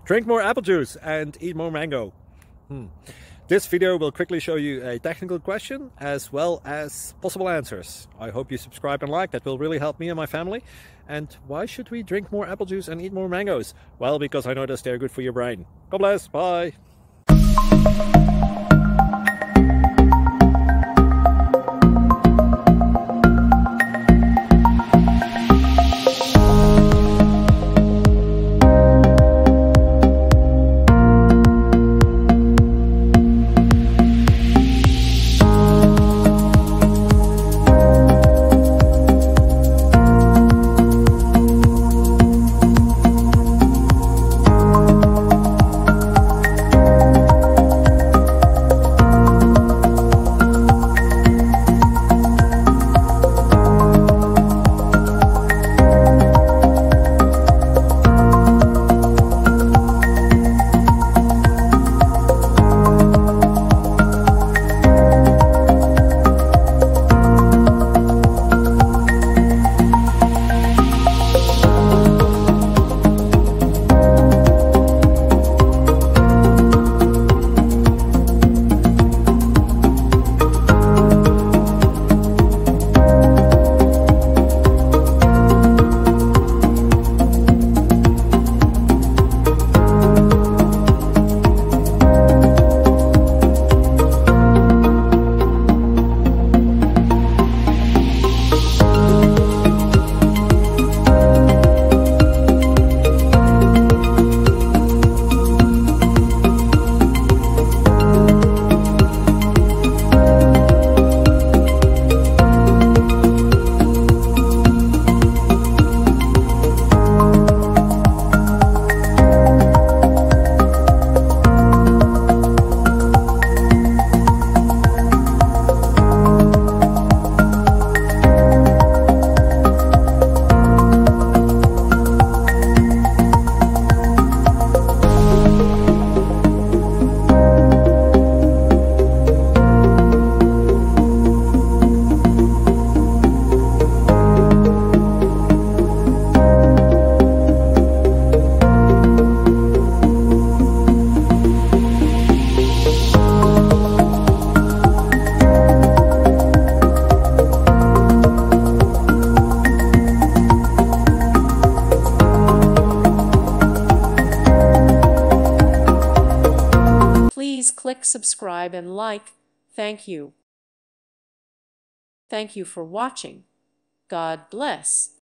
Drink more apple juice and eat more mango. This video will quickly show you a technical question as well as possible answers. I hope you subscribe and like, that will really help me and my family. And why should we drink more apple juice and eat more mangoes? Well, because I noticed they're good for your brain. God bless, bye. Please click subscribe and like. Thank you. Thank you for watching. God bless.